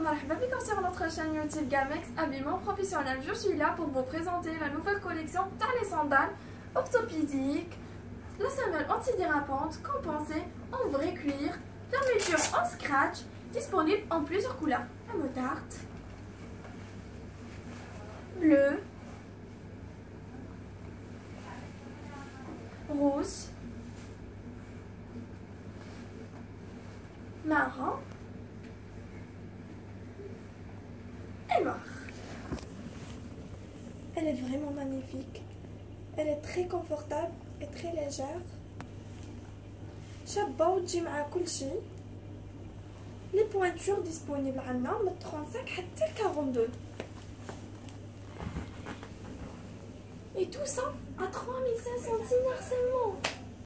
marhaba bikum sur notre chaîne YouTube Gamex Habillement Professionnel. Je suis là pour vous présenter la nouvelle collection dans les sandales orthopédiques, la semelle antidérapante compensée en vrai cuir, fermeture en scratch, disponible en plusieurs couleurs: la moutarde, bleu, rouge, marron et noir. Elle est vraiment magnifique. Elle est très confortable et très légère. شابة وتجي مع كل شيء. Les pointures disponibles عندنا من 35 حتى 42. Et tout ça à 3500 dinars seulement.